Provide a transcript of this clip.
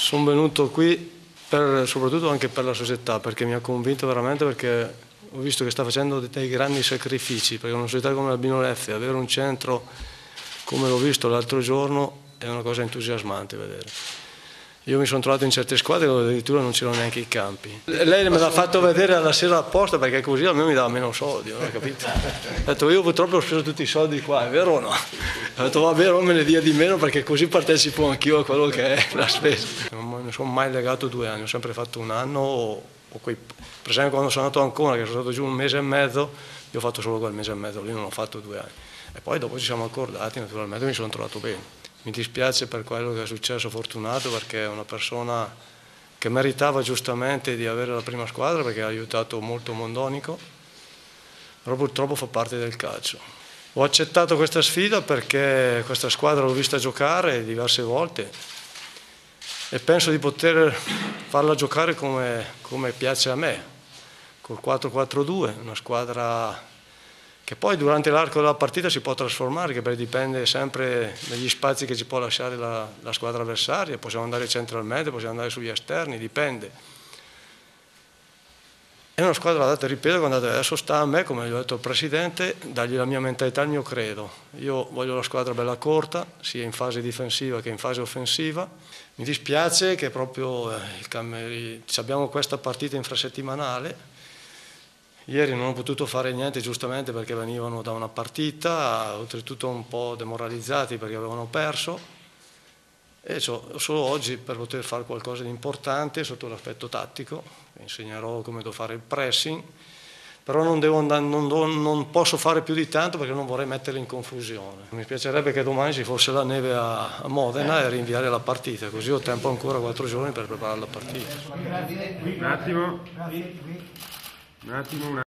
Sono venuto qui soprattutto anche per la società, perché mi ha convinto veramente, perché ho visto che sta facendo dei grandi sacrifici, perché una società come l'Albino Leffe, avere un centro come l'ho visto l'altro giorno, è una cosa entusiasmante vedere. Io mi sono trovato in certe squadre dove addirittura non c'erano neanche i campi. Lei me l'ha fatto vedere alla sera apposta perché così almeno mi dava meno soldi, non ho capito? Ho detto io purtroppo ho speso tutti i soldi qua, è vero o no? Ho detto va bene, non me ne dia di meno perché così partecipo anch'io a quello che è la spesa. Non mi sono mai legato 2 anni, ho sempre fatto 1 anno, per esempio quando sono andato a Ancona, che sono stato giù 1 mese e mezzo, io ho fatto solo quel mese e mezzo, lì non ho fatto 2 anni. E poi dopo ci siamo accordati, naturalmente mi sono trovato bene. Mi dispiace per quello che è successo, Fortunato, perché è una persona che meritava giustamente di avere la prima squadra perché ha aiutato molto Mondonico, però purtroppo fa parte del calcio. Ho accettato questa sfida perché questa squadra l'ho vista giocare diverse volte e penso di poter farla giocare come piace a me, col 4-4-2, una squadra che poi durante l'arco della partita si può trasformare, che dipende sempre dagli spazi che ci può lasciare la squadra avversaria, possiamo andare centralmente, possiamo andare sugli esterni, dipende. È una squadra adatta, ripeto, adesso sta a me, come gli ho detto al Presidente, dargli la mia mentalità, il mio credo. Io voglio la squadra bella corta, sia in fase difensiva che in fase offensiva. Mi dispiace che proprio abbiamo questa partita infrasettimanale. Ieri non ho potuto fare niente giustamente perché venivano da una partita, oltretutto un po' demoralizzati perché avevano perso, e solo oggi per poter fare qualcosa di importante sotto l'aspetto tattico. Insegnerò come devo fare il pressing, però non posso fare più di tanto perché non vorrei metterli in confusione. Mi piacerebbe che domani ci fosse la neve a Modena e rinviare la partita, così ho tempo ancora 4 giorni per preparare la partita. Un attimo.